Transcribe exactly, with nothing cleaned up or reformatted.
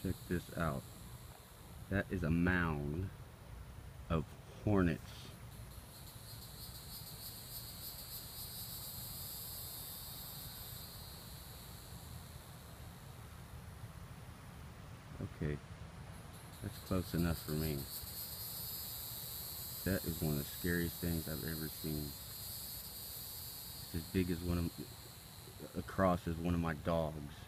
Check this out. That is a mound of hornets. Okay, that's close enough for me. That is one of the scariest things I've ever seen. It's as big as one of, across as one of my dogs.